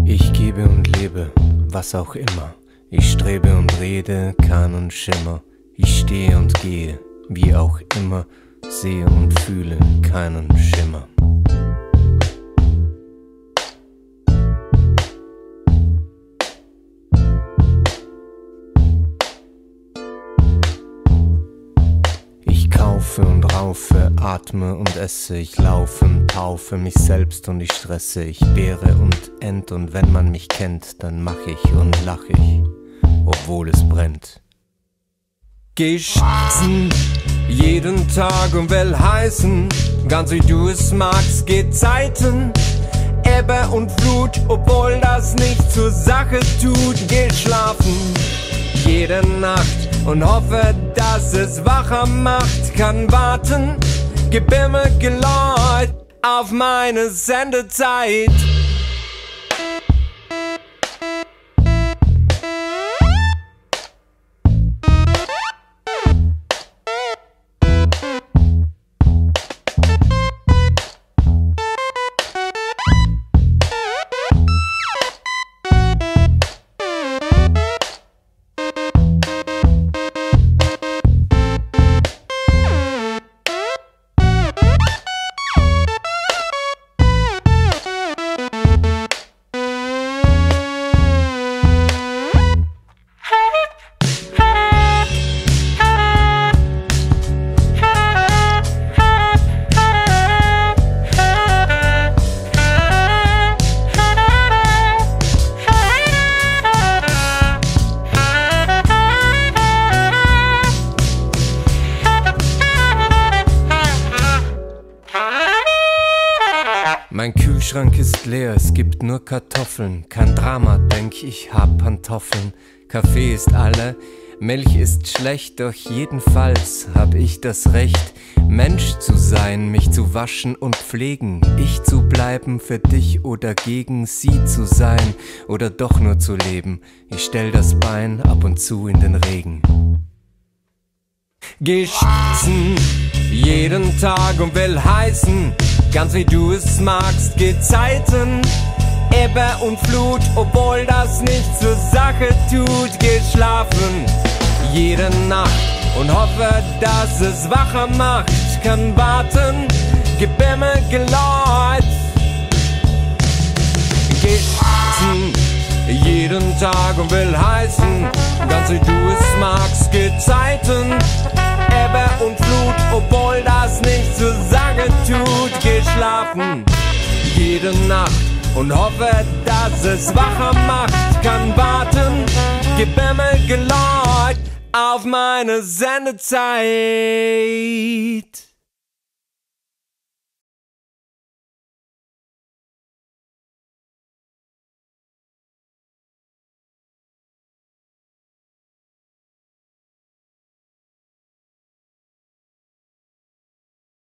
Ich gebe und lebe, was auch immer. Ich strebe und rede, Kahn und Schimmer. Ich stehe und gehe, wie auch immer. Sehe und fühle keinen Schimmer. Ich kaufe und raufe, atme und esse. Ich laufe und taufe mich selbst und ich stresse. Ich behre und und wenn man mich kennt, dann mach ich und lach ich, obwohl es brennt. Geh schießen jeden Tag und will heißen, ganz wie du es magst, geht Zeiten, Ebbe und Flut, obwohl das nicht zur Sache tut. Geh schlafen jede Nacht und hoffe, dass es wacher macht. Kann warten, gib immer Geläut auf meine Sendezeit. Mein Kühlschrank ist leer, es gibt nur Kartoffeln. Kein Drama, denk ich, hab Pantoffeln. Kaffee ist alle, Milch ist schlecht, doch jedenfalls hab ich das Recht, Mensch zu sein, mich zu waschen und pflegen. Ich zu bleiben, für dich oder gegen sie zu sein oder doch nur zu leben. Ich stell das Bein ab und zu in den Regen. Geh schießen jeden Tag und will heißen, ganz wie du es magst, geht Zeiten, Ebbe und Flut, obwohl das nicht zur Sache tut. Geh schlafen jede Nacht und hoffe, dass es wacher macht. Kann warten, gib immer Geläut. Geh schießen jeden Tag und will heißen, ganz wie du es magst, geht Zeiten, Ebbe und Flut, obwohl das nicht zur Sache tut. Geh schlafen jede Nacht und hoffe, dass es wacher macht. Kann warten, gib immer Geläut auf meine Sendezeit.